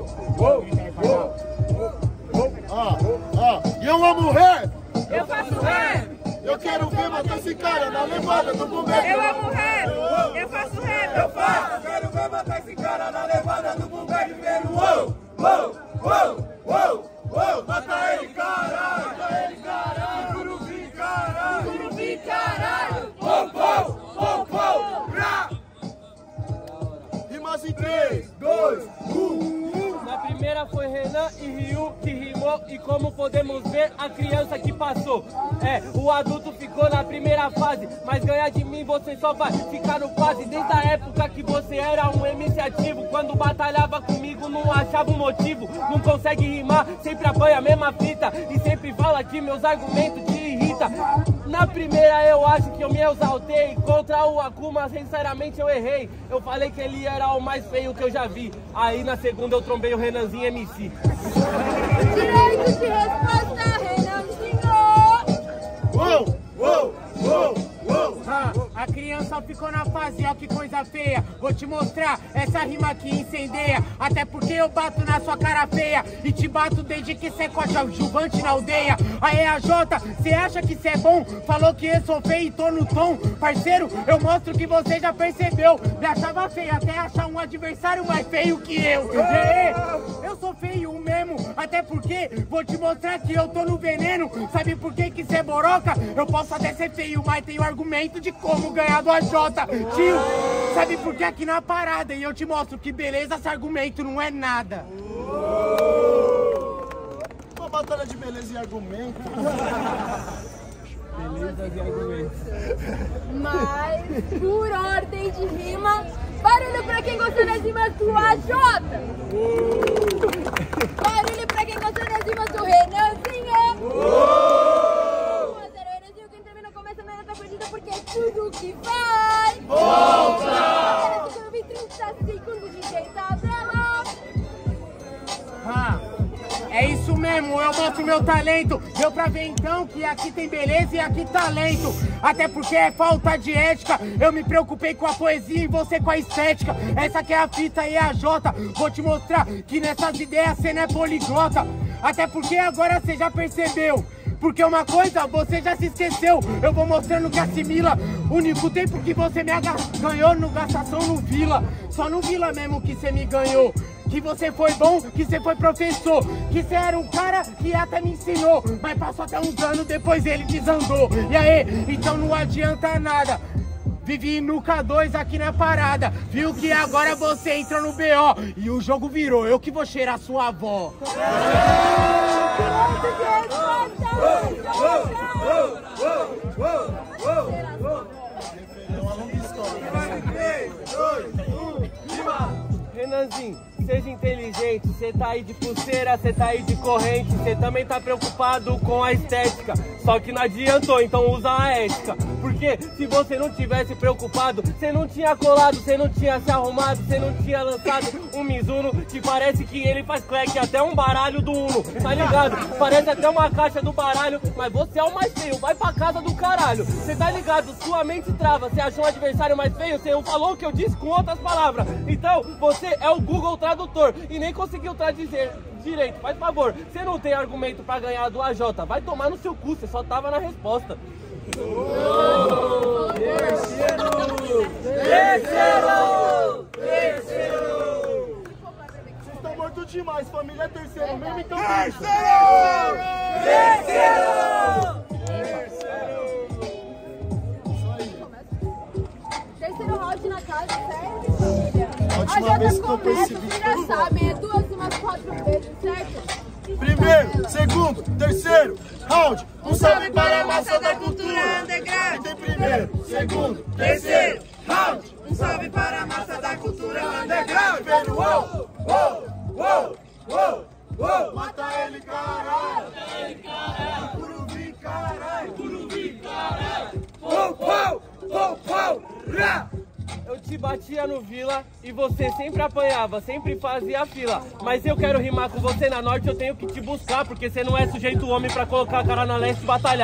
E eu amo rap. Eu faço rap. Eu quero ver matar esse cara na levada do bombeiro. Eu amo rap. Eu faço rap. Eu quero ver matar esse cara na levada do bombeiro. Uou, uou, uou, uou, uou. Mata ele, caralho. Mata ele, caralho. Curubi, caralho. Curubi, caralho. Pou, pou, pou, pou. Rá. Rimas em 3, 2, 1. Na primeira foi Renan e Ryu que rimou, e como podemos ver, a criança que passou. O adulto ficou na primeira fase, mas ganhar de mim você só vai ficar no quase. Desde a época que você era um MC ativo, quando batalhava comigo não achava um motivo. Não consegue rimar, sempre apanha a mesma fita, e sempre fala que meus argumentos te irritam. Na primeira eu acho que eu me exaltei, contra o Akuma sinceramente eu errei. Eu falei que ele era o mais feio que eu já vi, aí na segunda eu trombei o Renanzinho MC. Direito de resposta, Renanzinho. Uou, uou, uou, uou. A criança ficou na fase, ó que coisa feia. Vou te mostrar essa rima que incendeia. Até porque eu bato na sua cara feia e te bato desde que cê cocha o juvante na aldeia. Aí a Jota, cê acha que cê é bom? Falou que eu sou feio e tô no tom. Parceiro, eu mostro que você já percebeu. Me achava feio até achar um adversário mais feio que eu. Eu sou feio mesmo, até porque vou te mostrar que eu tô no veneno. Sabe por que cê é boroca? Eu posso até ser feio, mas tenho argumento de como ganhar do AJ. Tio, sabe por que aqui na parada? E eu te mostro que beleza, esse argumento não é nada. Uma batalha de beleza e argumento. Beleza de argumentos. Mas, por ordem de rima, barulho pra quem gostou das rimas do AJ. Barulho pra quem gostou das rimas do Renanzinho. Porque é tudo que vai volta! 30 segundos de jeita dela. É isso mesmo, eu mostro meu talento. Deu pra ver então que aqui tem beleza e aqui talento. Até porque é falta de ética. Eu me preocupei com a poesia e você com a estética. Essa que é a fita e a Jota. Vou te mostrar que nessas ideias cê não é poliglota. Até porque agora cê já percebeu. Porque uma coisa você já se esqueceu. Eu vou mostrando que assimila. O único tempo que você me ganhou no gastação no Vila. Só no Vila mesmo que você me ganhou. Que você foi bom, que você foi professor. Que você era um cara que até me ensinou. Mas passou até uns anos, depois ele desandou. E aí, então não adianta nada. Vivi no K2 aqui na parada. Viu que agora você entrou no BO. E o jogo virou, eu que vou cheirar sua avó. Renanzinho, seja inteligente, cê tá aí de pulseira, cê tá aí de corrente, cê também tá preocupado com a estética, só que não adiantou, então usa a ética. Porque se você não tivesse preocupado, cê não tinha colado, cê não tinha se arrumado, cê não tinha lançado um Mizuno que parece que ele faz clack até um baralho do Uno, tá ligado? Parece até uma caixa do baralho, mas você é o mais feio, vai pra casa do caralho. Cê tá ligado? Sua mente trava, cê achou um adversário mais feio, cê não falou o que eu disse com outras palavras. Então você é o Google Tradutor e nem conseguiu traduzir direito. Faz favor, você não tem argumento pra ganhar do AJ, vai tomar no seu cu, você só tava na resposta. Terceiro! Vocês estão mortos demais, família é terceiro mesmo, então Terceiro round na casa, certo? A última vez que eu percebi. Vocês já sabem, é 2 rimas 4 vezes, certo? Primeiro, segundo, terceiro, round. Um salve para a massa da cultura underground. Tem primeiro, segundo, terceiro, round. Um salve para a massa da cultura underground. Primeiro, uou, uou, uou, uou, uou. Mata ele, caralho. Mata ele, caralho. Curubi, caralho. Curubi, caralho. Pou, pou, pou, pou, rá. Eu te batia no Vila e você sempre apanhava, sempre fazia fila. Mas eu quero rimar com você na Norte, eu tenho que te buscar, porque você não é sujeito homem pra colocar a cara na leste e batalhar.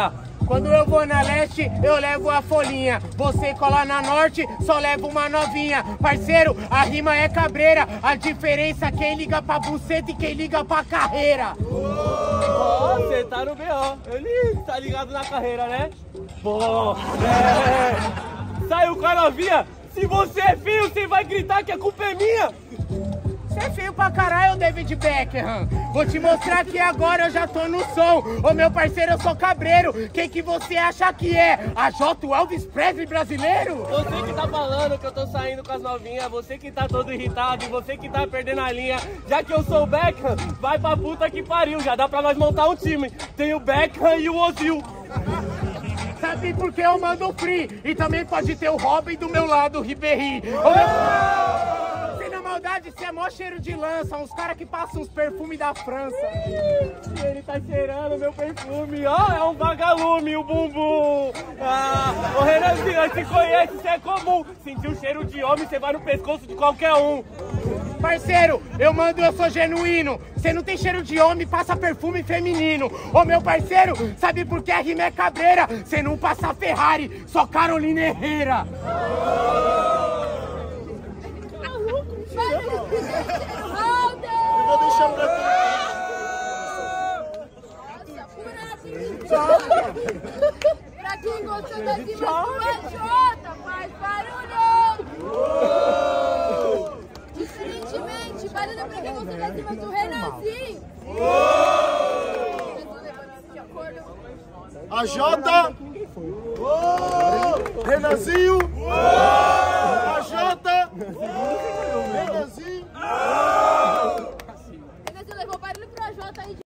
Quando eu vou na leste, eu levo a folhinha. Você cola na norte, só leva uma novinha. Parceiro, a rima é cabreira. A diferença é quem liga pra buceta e quem liga pra carreira. Ó, você tá no B.O. Ele tá ligado na carreira, né? Pô, saiu com a novinha. Se você é feio, você vai gritar que a culpa é minha. Você é feio pra caralho, David Beckham. Vou te mostrar que agora eu já tô no som. Ô meu parceiro, eu sou cabreiro. Quem que você acha que é? A J. Elvis Presley brasileiro? Você que tá falando que eu tô saindo com as novinhas, você que tá todo irritado e você que tá perdendo a linha. Já que eu sou o Beckham, vai pra puta que pariu. Já dá pra nós montar um time. Tem o Beckham e o Ozil. Sabe por que eu mando free? E também pode ter o Robin do meu lado, o Ribéry. Sem na maldade, você é mó cheiro de lança. Uns caras que passam uns perfumes da França. Ele tá cheirando meu perfume. Ó, é um vagalume, o bumbum. Ah, ô Renanzinho, nós se conhece, isso é comum. Sentir o cheiro de homem, você vai no pescoço de qualquer um. Parceiro, eu mando, eu sou genuíno. Você não tem cheiro de homem, passa perfume feminino. Ô meu parceiro, sabe por que a rima é cabreira? Você não passa Ferrari, só Carolina Herrera. Eu vou deixar pra Pra quem gostou da rima sua Jota, faz barulho! Diferentemente, barulho pra quem gostou da rima do Renanzinho! a Jota, Renanzinho, a Jota, Renanzinho. Renanzinho levou barulho pra Jota aí.